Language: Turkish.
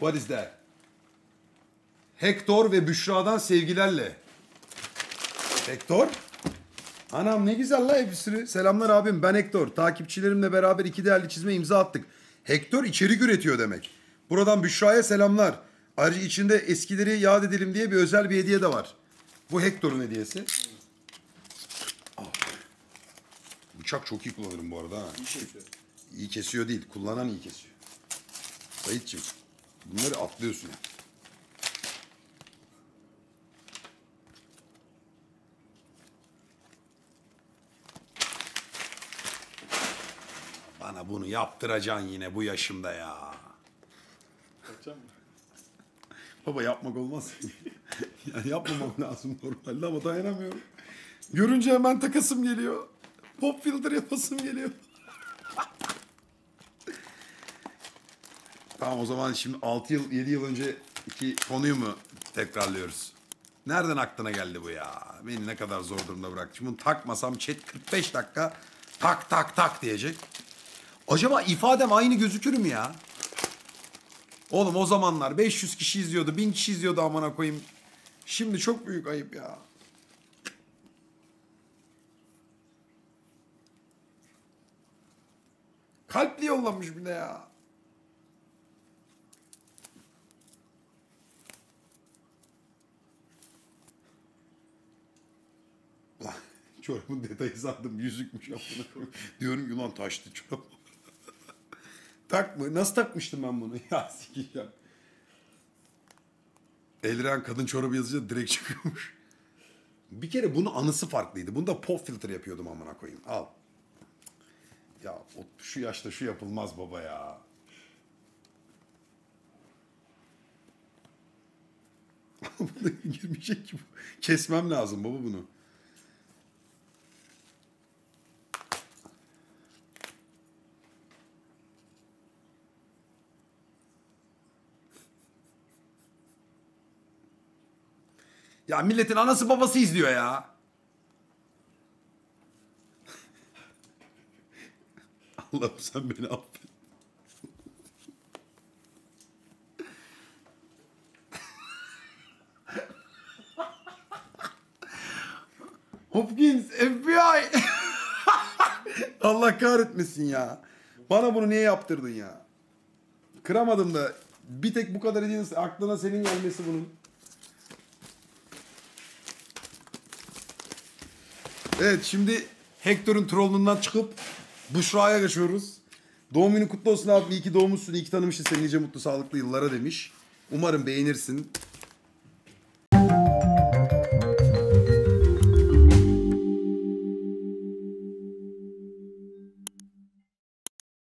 What is that? Hector ve Büşra'dan sevgilerle. Hector? Anam ne güzel la hepsi. Selamlar abim, ben Hector. Takipçilerimle beraber 2 değerli çizime imza attık. Hector içerik üretiyor demek. Buradan Büşra'ya selamlar. Ayrıca içinde eskileri yad edelim diye bir özel bir hediye de var. Bu Hector'un hediyesi. Bıçak çok iyi kullanırım bu arada ha. İyi kesiyor değil, kullanan iyi kesiyor. Sayitçim, bunları atlıyorsun ya. Bana bunu yaptıracaksın yine bu yaşımda ya. Yapacağım mı? Baba yapmak olmaz. Yani yapmamam lazım normalde ama dayanamıyorum. Görünce hemen takasım geliyor. Pop filter yapasım geliyor. Tamam o zaman şimdi 6 yıl 7 yıl önceki konuyu mu tekrarlıyoruz? Nereden aklına geldi bu ya? Beni ne kadar zor durumda bıraktı. Şimdi bunu takmasam chat 45 dakika tak tak tak diyecek. Acaba ifadem aynı gözükür mü ya? Oğlum o zamanlar 500 kişi izliyordu, 1000 kişi izliyordu amına koyayım. Şimdi çok büyük ayıp ya. Kalpli yollamış bir de ya. Çorabın detayı sandım, yüzükmüş amına. Diyorum ki ulan taştı çorap. Takma. Nasıl takmıştım ben bunu? Ya sikeceğim. Eldiren kadın çorabı yazınca direkt çıkıyormuş. Bir kere bunun anısı farklıydı. Bunda pop filtre yapıyordum amına koyayım. Al. Ya şu yaşta şu yapılmaz baba ya. Buna girmeyecek ki bu. Kesmem lazım baba bunu. Ya milletin anası babası izliyor ya. Allah'ım sen beni affet. Hopkins, FBI. Allah kahretmesin ya. Bana bunu niye yaptırdın ya? Kıramadım da bir tek bu kadar ediyorsun. Aklına senin gelmesi bunun. Evet şimdi Hector'un trollundan çıkıp Büşra'ya geçiyoruz. Doğum günün kutlu olsun abi. İyi ki doğmuşsun. İyi ki tanımışsın seni nice mutlu sağlıklı yıllara demiş. Umarım beğenirsin.